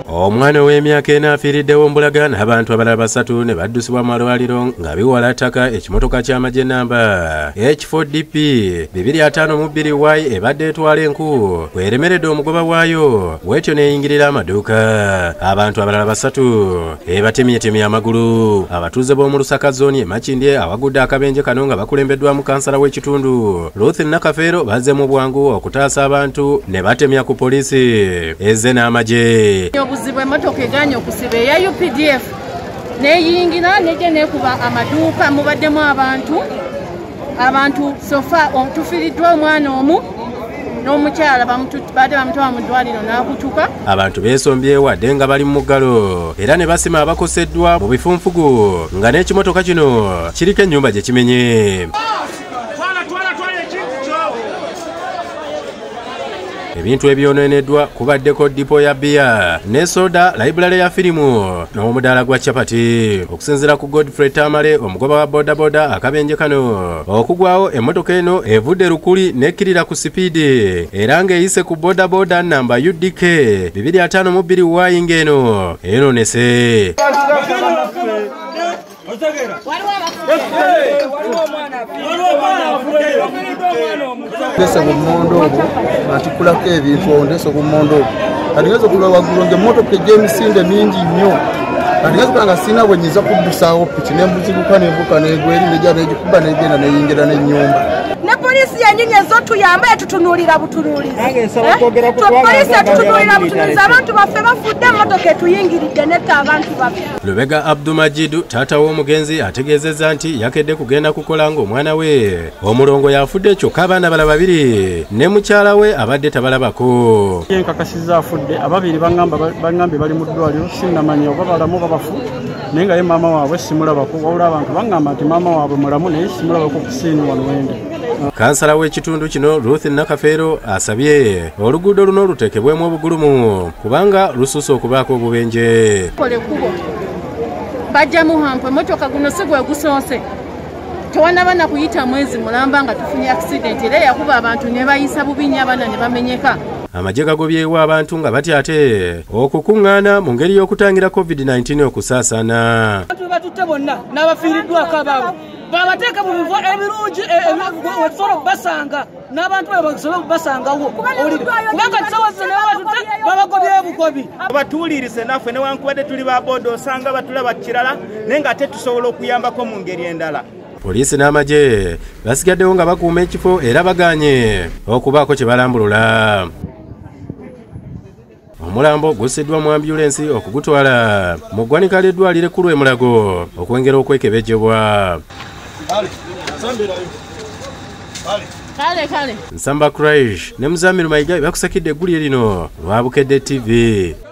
Omwana w'emyaka ena afiiriddewo Mbulaga n'abantu abalala basatu ne baddusibwa mu malwaliro nga biwala ttaka ekimotoka ky'amagye namba H4DP 252 Y ebadde etwala enku bweremeredde omugoba waayo bwetyo neeyingirira amaduuka. Abantu abalala basatu batemyetemye amagulu. Abatuuze b'omu Lusaka zooni e Makindye awagudde akabenje kano nga bakulembeddwamu kansala w'ekitundu Ruth Nakafeero bazze mu bwangu okutaasa abantu ne batemya ku poliisi ezze n'amagye. Obuzibwe emotoka eganye okusiba eya UPDF neyingira neje nekuba amaduuka mubaddemu abantu sofa tufiiriddwa omwana omu n'omukyala badde bamutwala mu ddwaliro n'akutuka. Abantu beesombyewo wadde nga bali mu muggalo era ne basima abakoseddwa mu bifunfugu nga n'ekimotoka kino kiriko ennyumba gye kimenye. Ebintu ebyononeddwa kubaddeko dipo ya bbiya ne soda, library ya firimu n'omudaala gwa capati. Okusinziira ku Godfrey Tamale, omugoba wa bodaboda, akabenje kano okugwawo emmotoka eno evudde Lukuli nekkirira ku sipiidi era ng'eyise ku bodaboda namba UDK 252 Y ng'eno eyononese. Ndese ku mmondo ogwo atikulako ebintu ndese ku mmondo ogwo kati kulwa waggulu ng'emmotoka egy'emisinde mingi nnyo kati nga sina bwe nyiza kuddusaawo piki nembuzibuka nembuka negweri nejja negikuba negenda neyingira n'ennyumba. Ne polisi yennyini ez'otuyamba etutunuulira butunuulizi. Polisi etutunuulira butunuulizi, abantu baffe bafudde, emmotoka etuyingiridde netta abantu baffe. Lubega Abdumajidu, taata w'omugenzi, ategeezezza nti yakedde kugenda kukola ng'omwana we omulongo yafudde kyokka abaana bala babiri ne mukyala we abadde tabalabako. Nkakasizza afudde, ababiri baŋŋambye bali mu ddwaliro, sinnamanya oba balamu babafu naye nga ye maama waabwe simulabako, wabula abantu baŋŋamba nti maama waabwe mulamu naye simulabako ku siini wano wende. Kansala w'ekitundu kino Ruth Nakafeero asabye oluguudo luno luteekebwemu obugulumu kubanga lususse okubaako obubenje. Kole kubo bajjamu hampu emmotoka guno si gwe gusoose, tewanaba na kuyita mwezi mulamba nga tufunye accident era yakuba abantu ne bayisa bubi nnyo abaana ne bamenyeka. Amagye gagobyewo abantu nga batya ate okukuŋŋaana mu ngeri y'okutangira COVID-19 okusaasaana. Abantu batutte bonna n'abafiiriddwako abaabwe babateeka mu bifo ebirungi wetusobola okubasanga n'abantu basobola okubasangawo kubanga tusoboze n'abatutte babagobyeyo bugobi. Batuwulirize naffe newankubadde tuli ba booda osanga batulaba kirala naye nga ate tusobola okuyambako mu ngeri endala. Poliisi n'amagye basigaddewo nga bakuuma ekifo era baganye okubaako kye balambulula. Omulambo gussiddwa mu ambulensi okugutwala mu ggwanika ly'eddwaliro ekkulu e Mulago okwengera okwekebejjebwa. Nsamba Crash ne Muzamiru Mayiga bakusakidde eggulire lino Lwabukedde TV.